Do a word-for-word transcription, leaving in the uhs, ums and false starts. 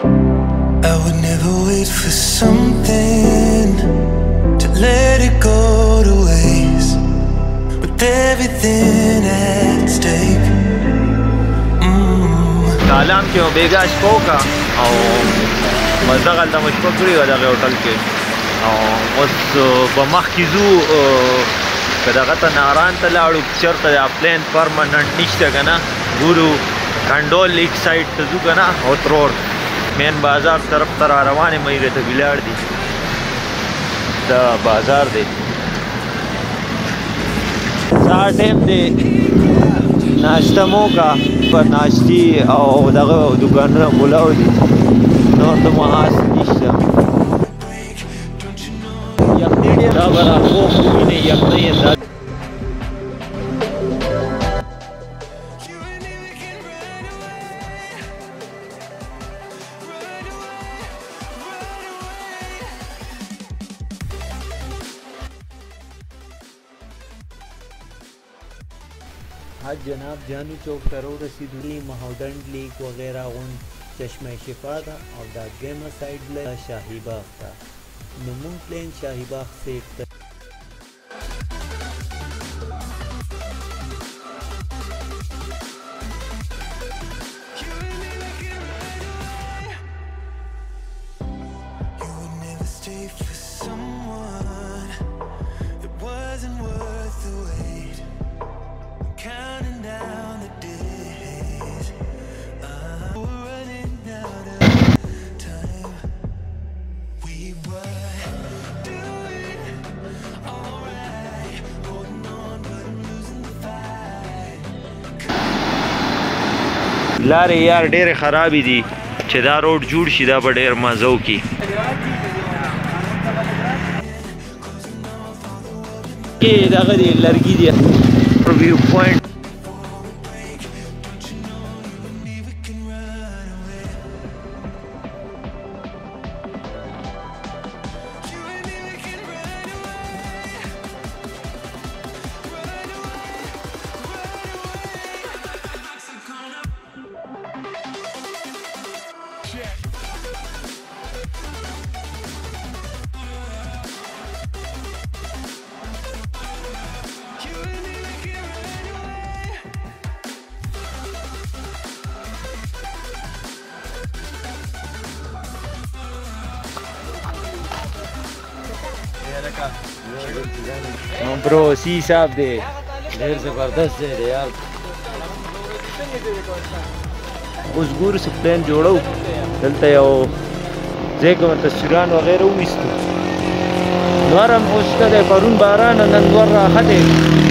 I would never wait for something to let it go to waste, with everything at stake. کالام کې یو بیګا شپه وکړه او مزه هلته مو شپه کړې وه دغې هوټل کې او اوس به مخکې ځو که دغه ته ناران ته لاړو چېرته د پلین پرمننټ نشته که نه ګورو کنډول لیک سایډ ته ځو که نه اوت روډ مین بازار طرف ته را روان یم هغې ته ولاړ دي دا بازار دی سهار ټایم دی ناشته مو وکړه په ناشتي او دغه دوکانونه کلاو دي نور ته محاس نشته یخني ډېر دا به راخوب ووینئ یخنۍ یې دا حج جناب جانو چوک ته ورسېدلي مهوډنډ لیک وغیره غونډ چشمه شفا ده او دا دویمه سایډ له شاهي باغ ته نو مونږ پلین شاهي باغ سیټ ته لارې یار ډېرې خرابې دي چې دا روډ جوړ شي دا به ډېر مزه وکړي کې دغه دی لرګي دی ویو پوینټ برو سی صاحب دی ډېر زبردست دی یار اوس ګورو چې پلین جوړو دلته یو ځای کې تصویران وغیره وویستو نور هم اوس شته دی پرون باران نن نور راښه دی